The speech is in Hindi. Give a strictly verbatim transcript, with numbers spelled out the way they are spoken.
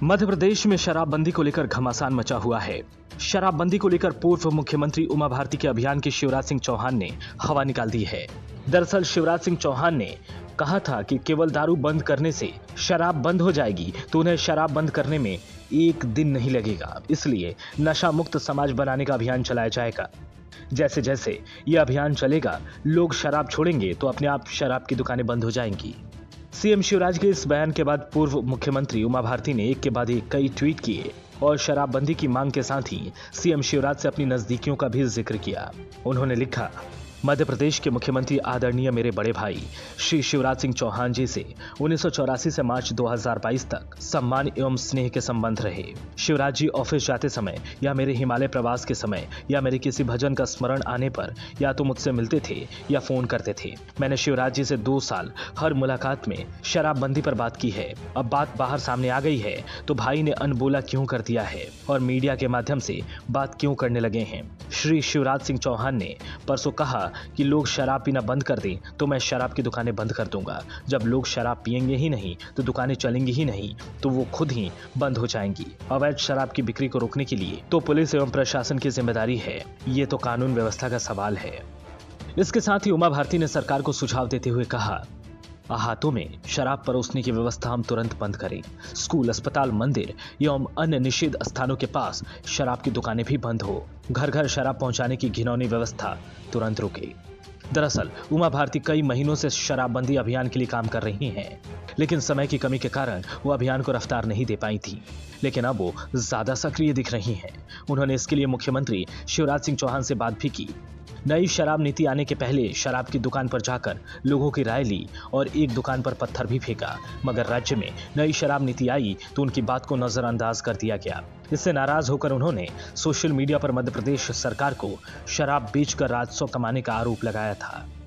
मध्य प्रदेश में शराबबंदी को लेकर घमासान मचा हुआ है। शराबबंदी को लेकर पूर्व मुख्यमंत्री उमा भारती के अभियान की शिवराज सिंह चौहान ने हवा निकाल दी है। दरअसल शिवराज सिंह चौहान ने कहा था कि केवल दारू बंद करने से शराब बंद हो जाएगी, तो उन्हें शराब बंद करने में एक दिन नहीं लगेगा। इसलिए नशा मुक्त समाज बनाने का अभियान चलाया जाएगा। जैसे जैसे यह अभियान चलेगा, लोग शराब छोड़ेंगे तो अपने आप शराब की दुकानें बंद हो जाएंगी। सीएम शिवराज के इस बयान के बाद पूर्व मुख्यमंत्री उमा भारती ने एक के बाद एक कई ट्वीट किए और शराबबंदी की मांग के साथ ही सीएम शिवराज से अपनी नजदीकियों का भी जिक्र किया। उन्होंने लिखा, मध्य प्रदेश के मुख्यमंत्री आदरणीय मेरे बड़े भाई श्री शिवराज सिंह चौहान जी से उन्नीस सौ चौरासी से मार्च दो हज़ार बाईस तक सम्मान एवं स्नेह के संबंध रहे। शिवराज जी ऑफिस जाते समय या मेरे हिमालय प्रवास के समय या मेरे किसी भजन का स्मरण आने पर या तो मुझसे मिलते थे या फोन करते थे। मैंने शिवराज जी से दो साल हर मुलाकात में शराबबंदी पर बात की है। अब बात बाहर सामने आ गई है तो भाई ने अनबोला क्यों कर दिया है और मीडिया के माध्यम से बात क्यों करने लगे हैं। श्री शिवराज सिंह चौहान ने परसों कहा कि लोग शराब पीना बंद कर दें तो मैं शराब की दुकानें बंद कर दूंगा। जब लोग शराब पिएंगे ही नहीं तो दुकानें चलेंगी ही नहीं, तो वो खुद ही बंद हो जाएंगी। अवैध शराब की बिक्री को रोकने के लिए तो पुलिस एवं प्रशासन की जिम्मेदारी है, ये तो कानून व्यवस्था का सवाल है। इसके साथ ही उमा भारती ने सरकार को सुझाव देते हुए कहा, हाथों में शराब परोसने की व्यवस्था हम तुरंत बंद करें। स्कूल, अस्पताल, मंदिर एवं अन्य निषिद्ध स्थानों के पास शराब की दुकानें भी बंद हो। घर घर शराब पहुंचाने की घिनौनी व्यवस्था तुरंत रुके। दरअसल उमा भारती कई महीनों से शराबबंदी अभियान के लिए काम कर रही हैं, लेकिन समय की कमी के कारण वो अभियान को रफ्तार नहीं दे पाई थी। लेकिन अब वो ज्यादा सक्रिय दिख रही हैं। उन्होंने इसके लिए मुख्यमंत्री शिवराज सिंह चौहान से बात भी की। नई शराब नीति आने के पहले शराब की दुकान पर जाकर लोगों की राय ली और एक दुकान पर पत्थर भी फेंका, मगर राज्य में नई शराब नीति आई तो उनकी बात को नजरअंदाज कर दिया गया। इससे नाराज होकर उन्होंने सोशल मीडिया पर मध्य प्रदेश सरकार को शराब बेचकर राजस्व कमाने का आरोप लगाया था।